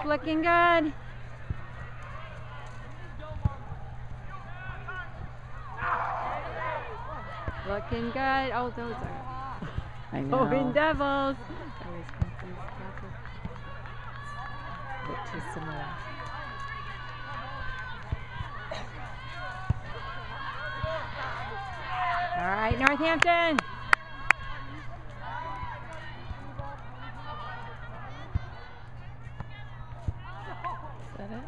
looking good. Looking good. Oh, those are I know. going Devils. Look too similar. All right, Northampton. Is that it?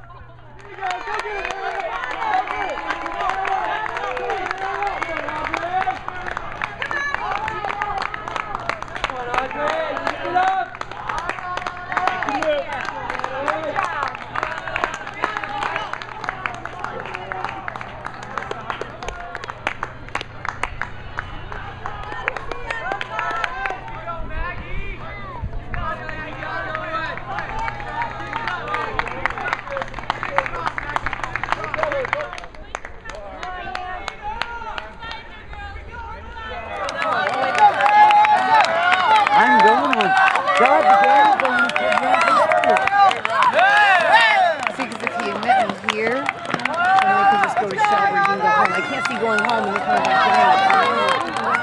See, because if he had met me here, then we could just go to Shelburne and go home. I can't see going home and then coming back down.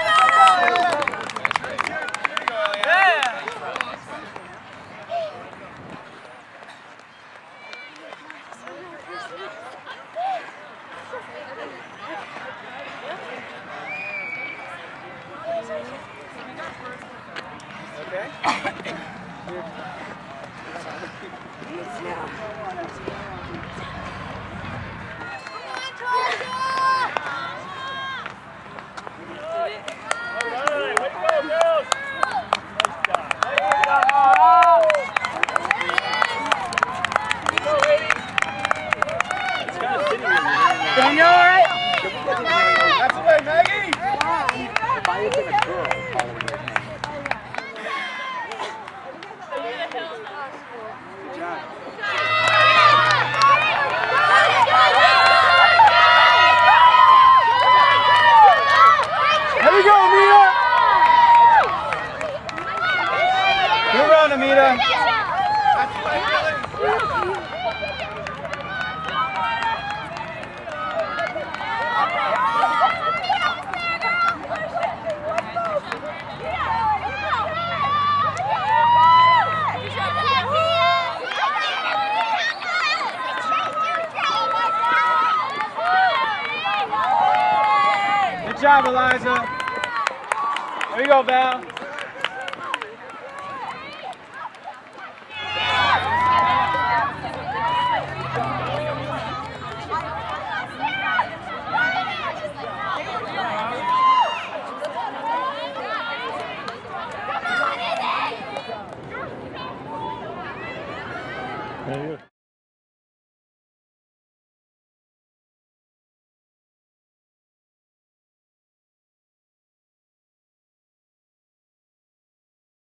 Daniel, all right? That's the way, Maggie! If I had been a girl, good job. Here we go, Amita! Good run, Amita! Good job, Eliza. There you go, Val. There you go.